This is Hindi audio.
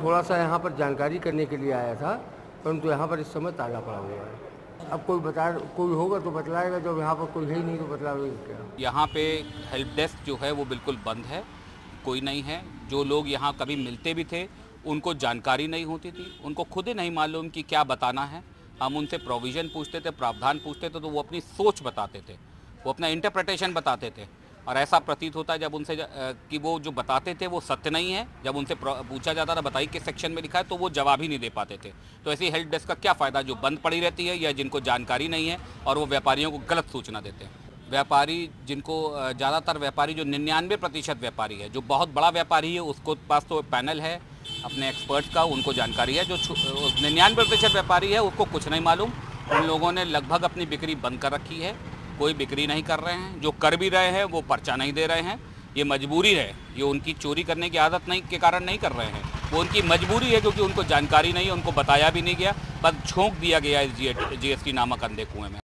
थोड़ा सा यहाँ पर जानकारी करने के लिए आया था, परंतु यहाँ पर इस समय ताला पड़ा हुआ है। अब कोई होगा तो बतलाएगा, जब यहाँ पर कोई है ही नहीं तो बतलाएगा क्या। यहाँ पे हेल्प डेस्क जो है वो बिल्कुल बंद है, कोई नहीं है। जो लोग यहाँ कभी मिलते भी थे उनको जानकारी नहीं होती थी, उनको खुद ही नहीं मालूम कि क्या बताना है। हम उनसे प्रोविज़न पूछते थे, प्रावधान पूछते थे, तो वो अपनी सोच बताते थे, वो अपना इंटरप्रिटेशन बताते थे। और ऐसा प्रतीत होता है जब उनसे कि वो जो बताते थे वो सत्य नहीं है। जब उनसे पूछा जाता था बताइए किस सेक्शन में लिखा है, तो वो जवाब ही नहीं दे पाते थे। तो ऐसी हेल्प डेस्क का क्या फ़ायदा जो बंद पड़ी रहती है या जिनको जानकारी नहीं है और वो व्यापारियों को गलत सूचना देते हैं। व्यापारी जिनको ज़्यादातर व्यापारी जो 99% व्यापारी है, जो बहुत बड़ा व्यापारी है उसको पास तो पैनल है अपने एक्सपर्ट्स का, उनको जानकारी है। जो 99% व्यापारी है उसको कुछ नहीं मालूम। उन लोगों ने लगभग अपनी बिक्री बंद कर रखी है, कोई बिक्री नहीं कर रहे हैं। जो कर भी रहे हैं वो पर्चा नहीं दे रहे हैं। ये मजबूरी है, ये उनकी चोरी करने की आदत नहीं के कारण नहीं कर रहे हैं, वो उनकी मजबूरी है क्योंकि उनको जानकारी नहीं है, उनको बताया भी नहीं गया, बस झोंक दिया गया इस GST नामक अंधे कुएं में।